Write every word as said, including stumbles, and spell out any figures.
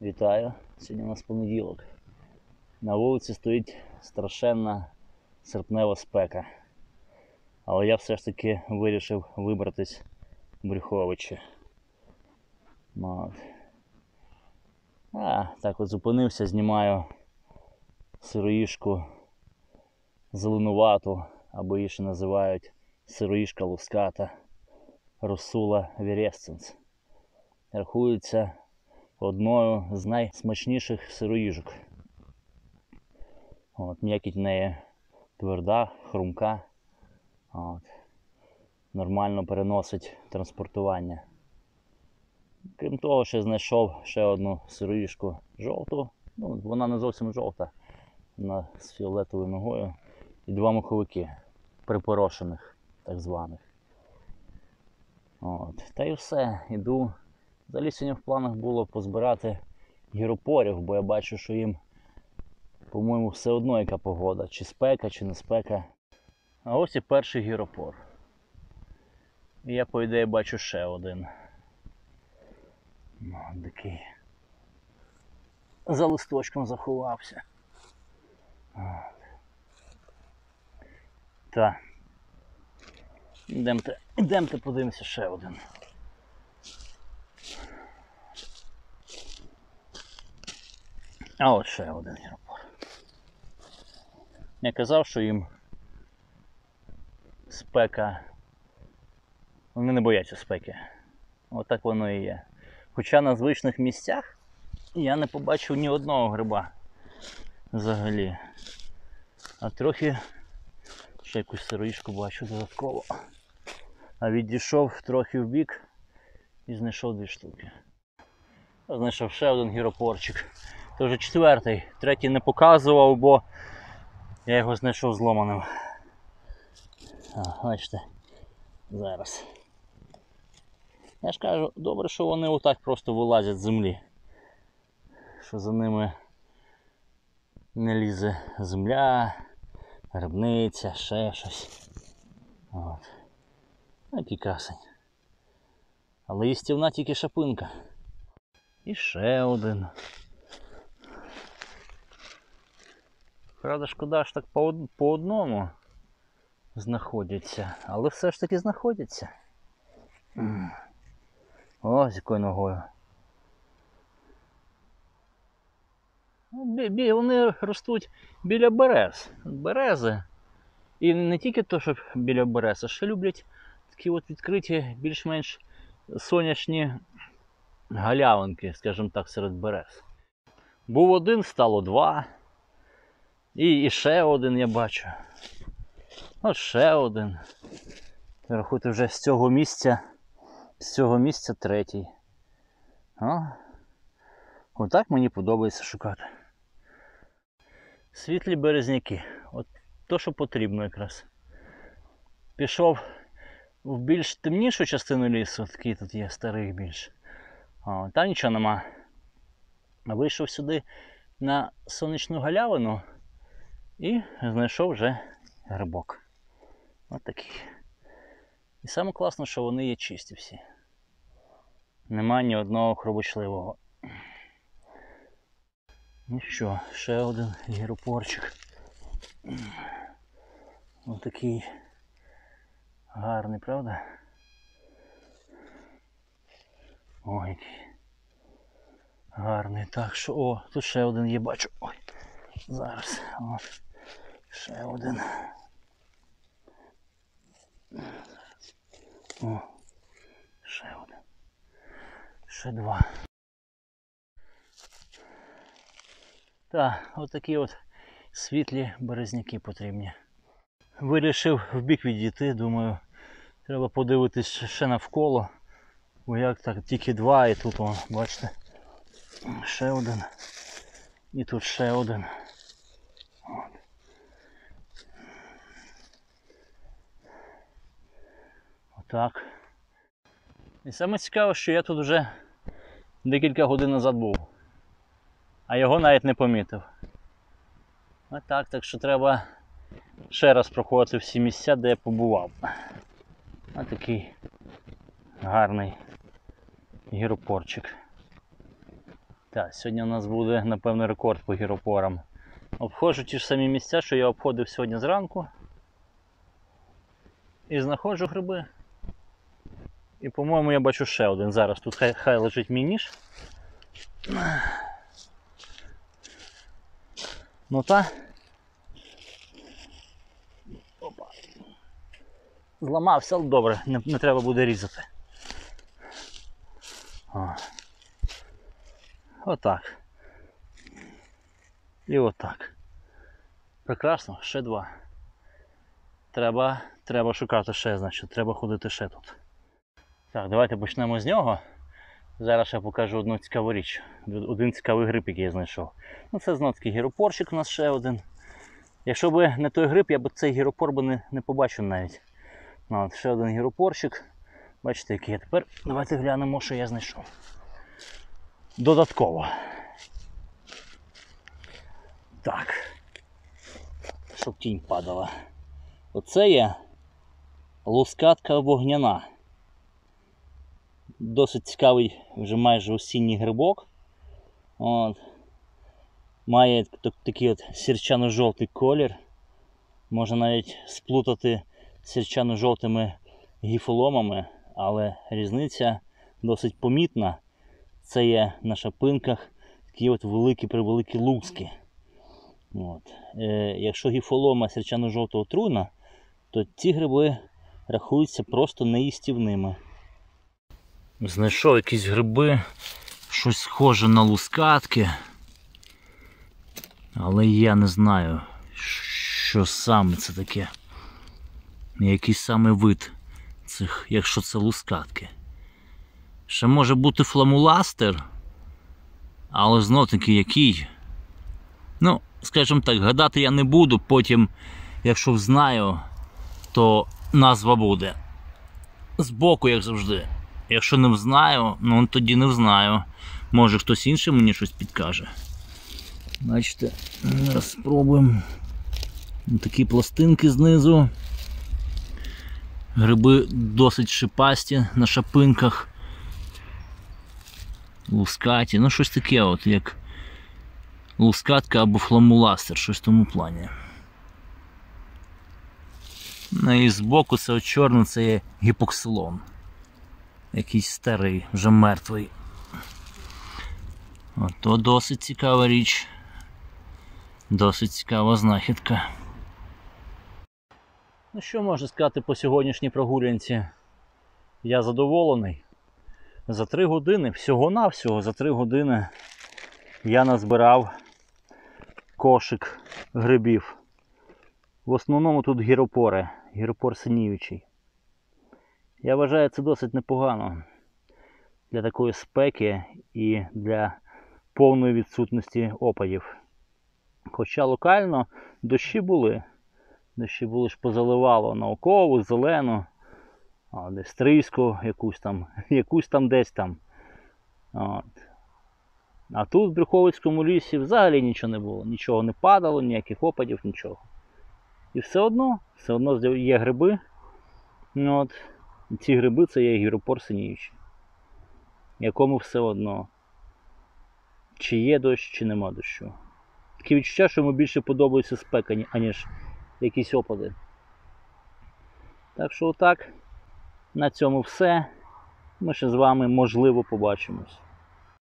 Вітаю! Сьогодні у нас понеділок. На вулиці стоїть страшенна серпнева спека. Але я все ж таки вирішив вибратись в Брюховичі. От. А, так от зупинився, знімаю сироїжку зеленувату, або її ще називають сироїжка луската, Rossula virescens. Рахується одною з найсмачніших сироїжок. От, м'якіть в неї тверда, хрумка. От. Нормально переносить транспортування. Крім того, ще знайшов ще одну сироїжку жовту. Ну, вона не зовсім жовта, вона з фіолетовою ногою. І два моховики, припорошених, так званих. От. Та й все, іду. Взагалі сьогодні в планах було позбирати гіропорів, бо я бачу, що їм, по-моєму, все одно яка погода, чи спека, чи не спека. А ось і перший гіропор. І я, по ідеї, бачу ще один. Ну, такий. За листочком заховався. Так. Ідемте, ідемте подивимося ще один. А от ще один гіропор. Я казав, що їм спека, вони не бояться спеки. Отак воно і є. Хоча на звичних місцях я не побачив ні одного гриба взагалі. А трохи ще якусь сироїжку бачу додатково. А відійшов трохи в бік і знайшов дві штуки. Знайшов ще один гіропорчик. Це вже четвертий. Третій не показував, бо я його знайшов зломаним. А, бачите, зараз. Я ж кажу, добре, що вони отак просто вилазять з землі. Що за ними не лізе земля, грибниця, ще щось. От. Який красень. Але їстівна тільки шапинка. І ще один. Правда, шкода, що так по, од... по одному знаходяться, але все ж таки знаходяться. О, з якою ногою. Бі... Вони ростуть біля берез. Берези. І не тільки то, що біля берез, а ще люблять такі от відкриті, більш-менш сонячні галявинки, скажімо так, серед берез. Був один, стало два. І, і ще один я бачу. От ще один. Рахуйте, вже з цього місця, з цього місця третій. О, отак мені подобається шукати. Світлі березняки. От то, що потрібно якраз. Пішов в більш темнішу частину лісу, такий тут є, старий більш. О, там нічого нема. А вийшов сюди на сонячну галявину і знайшов вже грибок. Ось такий. І саме класно, що вони є чисті всі. Нема ні одного хробочливого. Ну що, ще один гіропорчик. Ось такий гарний, правда? Ой, який гарний. Так що, о, тут ще один є, бачу. Ой, зараз. От. Ще один. О, ще один. Ще два. Так, от такі от світлі березняки потрібні. Вирішив в бік відійти, думаю, треба подивитись ще навколо. Бо як так, тільки два, і тут, о, бачите, ще один. І тут ще один. От. Отак. І саме цікаве, що я тут вже декілька годин назад був. А його навіть не помітив. Отак, так що треба ще раз проходити всі місця, де я побував. Ось такий гарний гіропорчик. Так, сьогодні у нас буде, напевно, рекорд по гіропорам. Обходжу ті ж самі місця, що я обходив сьогодні зранку. І знаходжу гриби. І, по-моєму, я бачу ще один. Зараз тут хай, хай лежить мій ніж. Ну та. Опа. Зламався, але добре, не, не треба буде різати. О. Отак. І отак. Прекрасно, ще два. Треба, треба шукати ще, значить, треба ходити ще тут. Так, давайте почнемо з нього. Зараз я покажу одну цікаву річ. Один цікавий гриб, який я знайшов. Ну, це знову такий гіропорчик у нас ще один. Якщо б не той гриб, я б цей гіропор би не, не побачив навіть. Ну, от, ще один гіропорчик. Бачите, який я тепер. Давайте глянемо, що я знайшов. Додатково. Так. Щоб тінь падала. Оце є лускатка вогняна. Досить цікавий, вже майже осінній грибок. От. Має такий от сірчано-жовтий колір. Можна навіть сплутати з сірчано-жовтими гіфоломами, але різниця досить помітна. Це є на шапинках такі от великі-превеликі луски. От. Е, якщо гіфолома сірчано-жовтого труна, то ці гриби рахуються просто неїстівними. Знайшов якісь гриби, щось схоже на лускатки, але я не знаю, що саме це таке. Який саме вид цих, якщо це лускатки. Ще може бути фламуластер, але знов таки який. Ну, скажімо так, гадати я не буду, потім, якщо знаю, то назва буде. Збоку, як завжди. Якщо не взнаю, ну тоді не взнаю. Може хтось інший мені щось підкаже. Бачите, зараз спробуємо. Такі пластинки знизу. Гриби досить шипасті на шапинках. Лускаті. Ну щось таке от, як лускатка або фламуластер, щось в тому плані. Ну і збоку це от чорне, це є гіпоксилон. Якийсь старий, вже мертвий. Ото досить цікава річ. Досить цікава знахідка. Ну що можна сказати по сьогоднішній прогулянці? Я задоволений. За три години, всього-навсього за три години я назбирав кошик грибів. В основному тут гіропори, гіропор синівичий. Я вважаю, це досить непогано для такої спеки і для повної відсутності опадів. Хоча локально дощі були. Дощі були ж позаливало наукову, зелену, а десь тріску, якусь там, якусь там десь там. От. А тут в Брюховицькому лісі взагалі нічого не було. Нічого не падало, ніяких опадів, нічого. І все одно, все одно є гриби. От. І ці гриби це є гіропор синівичий. Якому все одно, чи є дощ, чи нема дощу. Таке відчуття, що йому більше подобається спека, аніж якісь опади. Так що отак, на цьому все. Ми ще з вами, можливо, побачимось.